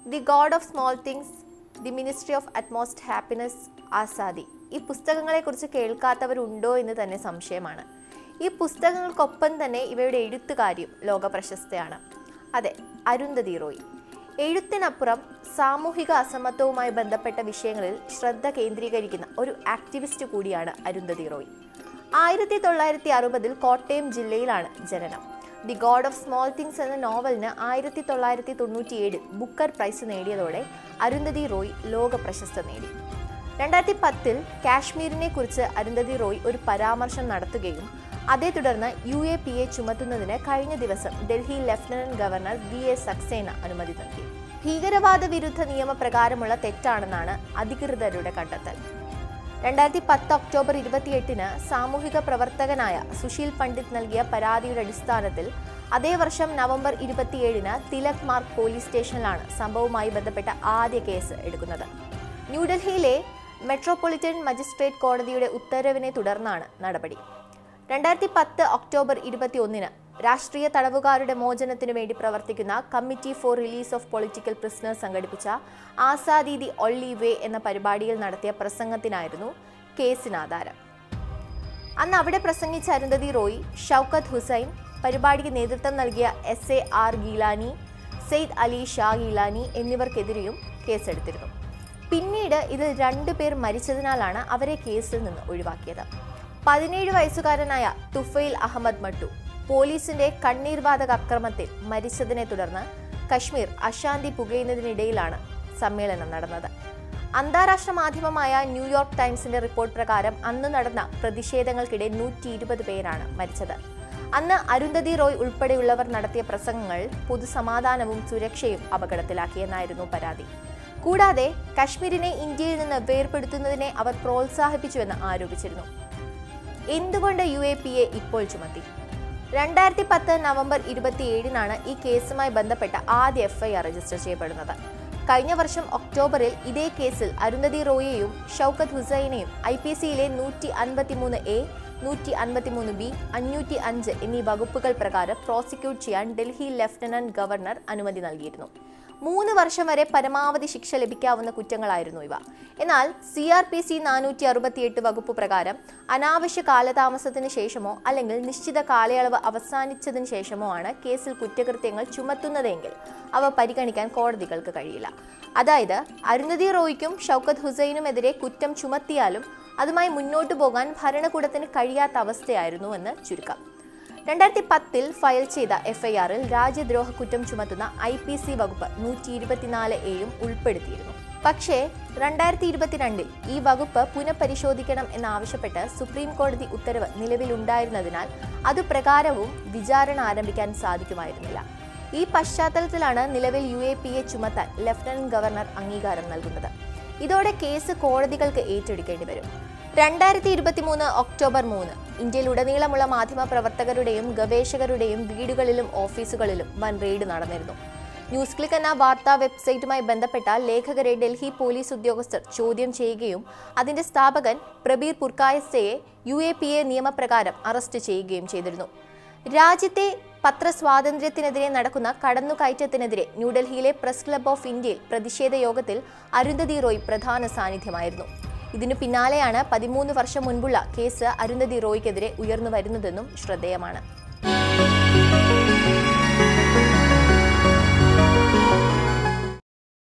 The God of small things, the ministry of utmost happiness, Azadi. ഈ പുസ്തകങ്ങളെക്കുറിച്ച് കേൾക്കാത്തവരുണ്ടോ എന്ന് തന്നെ സംശയമാണ്. ഈ പുസ്തകങ്ങൾക്കൊപ്പം തന്നെ ഇവയുടെ എഴുത്തുകാരിയും ലോക പ്രശസ്തയാണ്. അതെ, അരുന്ധതി റോയ്. എഴുത്തിനപ്പുറം സാമൂഹിക അസമത്വവുമായി ബന്ധപ്പെട്ട വിഷയങ്ങളിൽ ശ്രദ്ധ കേന്ദ്രീകരിക്കുന്ന ഒരു ആക്ടിവിസ്റ്റ് കൂടിയാണ് അരുന്ധതി റോയ്. 1960 കോട്ടയം ജില്ലയിലാണ് ജനനം. The God of small things എന്ന നോവലിന് 1997 ബുക്കർ പ്രൈസ് നേടിയതോടെ അരുന്ധതി റോയ് ലോക പ്രശസ്തി നേടി. 2010 കാശ്മീരിനെ കുറിച്ച് അരുന്ധതി റോയ് ഒരു പരാമർശം നടത്തുകയും അതേ തുടർന്ന് UAPA ചുമത്തുന്നതിന് കഴിഞ്ഞ ദിവസം Delhi lieutenant governor VA Saxena അനുമതി നൽകി. ഭീകരവാദ വിരുദ്ധ നിയമപ്രകാരമുള്ള തെറ്റാണെന്നാണ് അധികൃതരുടെ കണ്ടെത്തൽ. 2010 ഒക്ടോബർ 28 സാമൂഹിക പ്രവർത്തകനായ സുശീൽ പണ്ഡിറ്റ് നൽകിയ പരാതിയുടെ അടിസ്ഥാനത്തിൽ അതേ വർഷം നവംബർ 27 തിലക് മാർഗ് പോലീസ് സ്റ്റേഷനിലാണ് സംഭവവുമായി ബന്ധപ്പെട്ട ആദ്യ കേസ് എടുക്കുന്നത്. ന്യൂഡൽഹിയിലെ മെട്രോപൊളിറ്റൻ മജിസ്ട്രേറ്റ് കോടതിയുടെ ഉത്തരവിനെ തുടർന്നാണ് നടപടി. 2010 ഒക്ടോബർ 21 രാഷ്ട്രീയ തടവുകാരുടെ മോചനത്തിനു വേണ്ടി പ്രവർത്തിക്കുന്ന committee for release of political prisoners സംഘടിപ്പിച്ച ആസാദി ദി ഒൺലി വേ എന്ന പരിപാടിയിൽ നടത്തിയ പ്രസംഗത്തിനായിരുന്നു കേസിനാധാരം. അന്ന് അവിടെ പ്രസംഗിച്ച അരുന്ധതി റോയ്, ഷൗക്കത്ത് ഹുസൈൻ, പരിപാടിക്ക് നേതൃത്വം നൽകിയ SAR ഗീലാനി, സെയ്ദ് അലി ഷാ ഗീലാനി എന്നിവർക്കെതിരെയും കേസെടുത്തിരുന്നു. പിന്നീട് ഇതിൽ 2 പേർ മരിച്ചതിനാലാണ് അവരെ കേസിൽ നിന്ന് ഒഴിവാക്കിയത്. 17 വയസ്സുകാരനായ തുഫൈൽ അഹമ്മദ് മട്ടു പോലീസിന്റെ കണ്ണീർവാതക അക്രമത്തിൽ മരിച്ചതിനെ തുടർന്ന് കശ്മീർ അശാന്തി പുകയുന്നതിനിടയിലാണ് സമ്മേളനം നടന്നത്. അന്താരാഷ്ട്ര മാധ്യമമായ ന്യൂയോർക്ക് ടൈംസിന്റെ റിപ്പോർട്ട് പ്രകാരം അന്ന് നടന്ന പ്രതിഷേധങ്ങൾക്കിടെ 120 പേരാണ് മരിച്ചത്. അന്ന് അരുന്ധതി റോയ് ഉൾപ്പെടെയുള്ളവർ നടത്തിയ പ്രസംഗങ്ങൾ പൊതുസമാധാനവും സുരക്ഷയും അപകടത്തിലാക്കിയെന്നായിരുന്നു പരാതി. കൂടാതെ കശ്മീരിനെ ഇന്ത്യയിൽ നിന്ന് വേർപെടുത്തുന്നതിനെ അവർ പ്രോത്സാഹിപ്പിച്ചുവെന്ന് ആരോപിച്ചിരുന്നു. എന്തുകൊണ്ട് UAPA ഇപ്പോൾ ചുമത്തി? 2010 നവംബർ 27 ഈ കേസുമായി ബന്ധപ്പെട്ട ആദ്യ FIR രജിസ്റ്റർ ചെയ്യപ്പെടുന്നത്. കഴിഞ്ഞ വർഷം ഒക്ടോബറിൽ ഇതേ കേസിൽ അരുന്ധതി റോയിയെയും ഷൗക്കത്ത് ഹുസൈനെയും IPCയിലെ 153A, 153B, 505 എന്നീ വകുപ്പുകൾ പ്രകാരം പ്രോസിക്യൂട്ട് ചെയ്യാൻ ഡൽഹി ലഫ്റ്റനന്റ് ഗവർണർ അനുമതി നൽകിയിരുന്നു. 3 വർഷം വരെ പരമാവധി ശിക്ഷ ലഭിക്കാവുന്ന കുറ്റങ്ങളായിരുന്നു ഇവ. എന്നാൽ CRPC 468 വകുപ്പ് പ്രകാരം അനാവശ്യ കാലതാമസത്തിന് ശേഷമോ അല്ലെങ്കിൽ നിശ്ചിത കാലയളവ് അവസാനിച്ചതിന് ശേഷമോ ആണ് കേസിൽ കുറ്റകൃത്യങ്ങൾ ചുമത്തുന്നതെങ്കിൽ അവ പരിഗണിക്കാൻ കോടതികൾക്ക് കഴിയില്ല. അതായത് അരുന്ധതി റോയ്ക്കും ഷൗക്കത്ത് ഹുസൈനുമെതിരെ കുറ്റം ചുമത്തിയാലും അതുമായി മുന്നോട്ടു പോകാൻ ഭരണകൂടത്തിന് കഴിയാത്ത അവസ്ഥയായിരുന്നുവെന്ന് ചുരുക്കം. 2010 ഫയൽ ചെയ്ത FIRൽ രാജ്യദ്രോഹ കുറ്റം ചുമത്തുന്ന IPC വകുപ്പ് 124A ഉൾപ്പെടുത്തിയിരുന്നു. പക്ഷേ 2022 ഈ വകുപ്പ് പുനഃപരിശോധിക്കണം എന്നാവശ്യപ്പെട്ട് സുപ്രീം കോടതി ഉത്തരവ് നിലവിലുണ്ടായിരുന്നതിനാൽ അതുപ്രകാരവും വിചാരണ ആരംഭിക്കാൻ സാധിക്കുമായിരുന്നില്ല. ഈ പശ്ചാത്തലത്തിലാണ് നിലവിൽ UAPA ചുമത്താൻ ലഫ്റ്റനന്റ് ഗവർണർ അംഗീകാരം നൽകുന്നത്. ഇതോടെ കേസ് കോടതികൾക്ക് ഏറ്റെടുക്കേണ്ടി വരും. 2023 ഒക്ടോബർ 3 ഇന്ത്യയിലുടനീളമുള്ള മാധ്യമ പ്രവർത്തകരുടെയും ഗവേഷകരുടെയും വീടുകളിലും ഓഫീസുകളിലും വൻ റെയ്ഡ് നടന്നിരുന്നു. ന്യൂസ് ക്ലിക്ക് എന്ന വാർത്താ വെബ്സൈറ്റുമായി ബന്ധപ്പെട്ട ലേഖകരെ ഡൽഹി പോലീസ് ഉദ്യോഗസ്ഥർ ചോദ്യം ചെയ്യുകയും അതിന്റെ സ്ഥാപകൻ പ്രബീർ പുർക്കായസ്തയെ UAPA നിയമപ്രകാരം അറസ്റ്റ് ചെയ്യുകയും ചെയ്തിരുന്നു. രാജ്യത്തെ പത്രസ്വാതന്ത്ര്യത്തിനെതിരെ നടക്കുന്ന കടന്നുകയറ്റത്തിനെതിരെ ന്യൂഡൽഹിയിലെ പ്രസ് ക്ലബ് ഓഫ് ഇന്ത്യയിൽ പ്രതിഷേധ യോഗത്തിൽ അരുന്ധതി റോയ് പ്രധാന സാന്നിധ്യമായിരുന്നു. ഇതിനു പിന്നാലെയാണ് 13 വർഷം മുൻപുള്ള കേസ് അരുന്ധതി റോയ്ക്കെതിരെ ഉയർന്നു വരുന്നതെന്നും ശ്രദ്ധേയമാണ്.